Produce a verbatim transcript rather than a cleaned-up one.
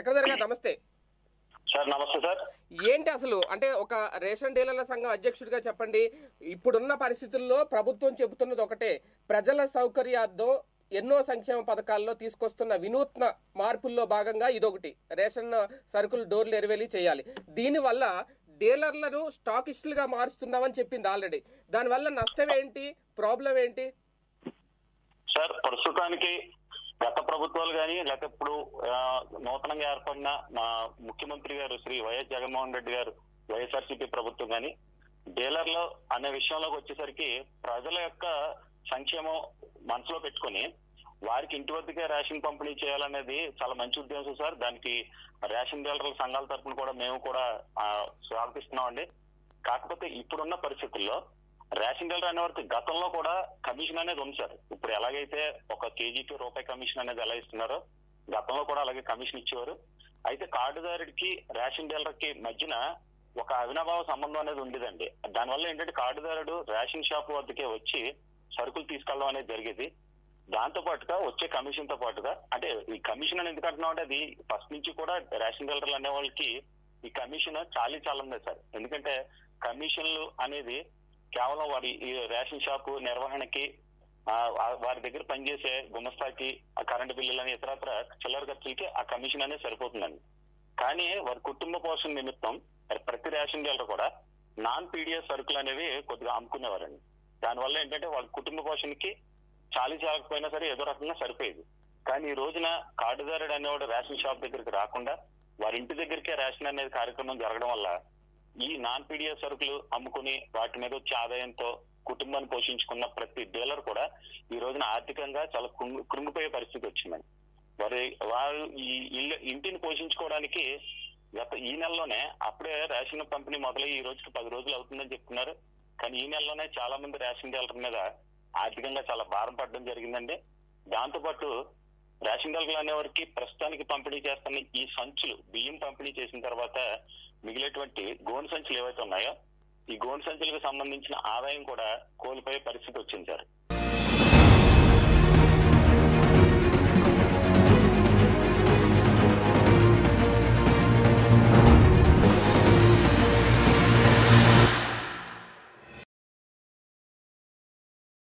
చక్రధర్ గారు నమస్తే. సార్ నమస్తే సార్. ఏంటి అసలు అంటే ఒక రేషన్ డీలర్ల సంఘం అధ్యక్షుడిగా చెప్పండి, ఇప్పుడున్న పరిస్థితుల్లో ప్రభుత్వం చెబుతున్నది ఒకటే, ప్రజల సౌకర్యార్థం ఎన్నో సంక్షేమ పథకాల్లో తీసుకొస్తున్న వినూత్న మార్పుల్లో భాగంగా ఇదొకటి, రేషన్ సరుకులు డోర్ డెలివరీ చేయాలి. దీనివల్ల డీలర్లను స్టాకిస్టులుగా మారుస్తున్నామని చెప్పింది ఆల్రెడీ. దానివల్ల నష్టం ఏంటి, ప్రాబ్లం ఏంటి? సార్ ప్రస్తుతానికి గత ప్రభుత్వాలు కానీ లేక ఇప్పుడు నూతనంగా ఏర్పడిన మా ముఖ్యమంత్రి గారు శ్రీ వైఎస్ జగన్మోహన్ రెడ్డి గారు వైఎస్ఆర్సీపీ ప్రభుత్వం కానీ డీలర్లు అనే విషయంలోకి వచ్చేసరికి ప్రజల యొక్క సంక్షేమం మనసులో పెట్టుకుని వారికి ఇంటి వద్దకే రేషన్ పంపిణీ చేయాలనేది చాలా మంచి ఉద్దేశం సార్. దానికి రేషన్ డీలర్ల సంఘాల తరఫున కూడా మేము కూడా స్వాగతిస్తున్నామండి. కాకపోతే ఇప్పుడున్న పరిస్థితుల్లో రేషన్ డీలర్ అనే వారికి గతంలో కూడా కమిషన్ అనేది ఉంది సార్. ఇప్పుడు ఎలాగైతే ఒక కేజీకి రూపాయి కమిషన్ అనేది ఎలా ఇస్తున్నారో గతంలో కూడా అలాగే కమిషన్ ఇచ్చేవారు. అయితే కార్డుదారుడికి రేషన్ డీలర్ కి మధ్యన ఒక అవినాభావ సంబంధం అనేది ఉండేదండి. దానివల్ల ఏంటంటే కార్డుదారుడు రేషన్ షాప్ వద్దకే వచ్చి సరుకులు తీసుకెళ్ళడం అనేది జరిగేది. దాంతో పాటుగా వచ్చే కమిషన్ తో పాటుగా, అంటే ఈ కమిషన్ అని ఎందుకు అంటున్నాం అంటే అది ఫస్ట్ నుంచి కూడా రేషన్ డీలర్లు అనే వాళ్ళకి ఈ కమిషన్ చాలా చాలా ఉంది సార్. ఎందుకంటే కమిషన్లు అనేది కేవలం వారి ఈ రేషన్ షాపు నిర్వహణకి, వారి దగ్గర పనిచేసే గుమస్తాకి, కరెంటు బిల్లులని ఇతరత్ర చిల్లర ఖర్చులకి ఆ కమిషన్ అనేది సరిపోతుందండి. కానీ వారి కుటుంబ పోషణ నిమిత్తం ప్రతి రేషన్ డీలర్ కూడా నాన్ పీడిఎస్ సరుకులు అనేవి కొద్దిగా అమ్ముకునేవారండి. దానివల్ల ఏంటంటే వాళ్ళ కుటుంబ పోషణకి చాలీ చాలకపోయినా సరే ఏదో రకంగా సరిపోయేది. కానీ ఈ రోజున కార్డుదారుడు అనేవాడు రేషన్ షాప్ దగ్గరికి రాకుండా వారి ఇంటి దగ్గరికే రేషన్ అనేది కార్యక్రమం జరగడం వల్ల ఈ నాన్ పీడిఎస్ సరుకులు అమ్ముకుని వాటి మీద వచ్చే ఆదాయంతో కుటుంబాన్ని పోషించుకున్న ప్రతి డీలర్ కూడా ఈ రోజున ఆర్థికంగా చాలా కృంగిపోయే పరిస్థితి వచ్చిందండి. వారి వారు ఈ ఇల్లు ఇంటిని పోషించుకోవడానికి గత ఈ నెలలోనే అప్పుడే రేషన్ పంపిణీ మొదలై ఈ రోజుకి పది రోజులు అవుతుందని చెప్తున్నారు. కానీ ఈ నెలలోనే చాలా మంది రేషన్ డీలర్ మీద ఆర్థికంగా చాలా భారం పడడం జరిగిందండి. దాంతోపాటు రేషన్ డీలర్లు అనేవారికి ప్రస్తుతానికి పంపిణీ చేస్తున్న ఈ సంచులు బియ్యం పంపిణీ చేసిన తర్వాత మిగిలేటువంటి గోను సంచులు ఏవైతే ఉన్నాయో ఈ గోను సంచులకు సంబంధించిన ఆదాయం కూడా కోల్పోయే పరిస్థితి వచ్చింది సార్.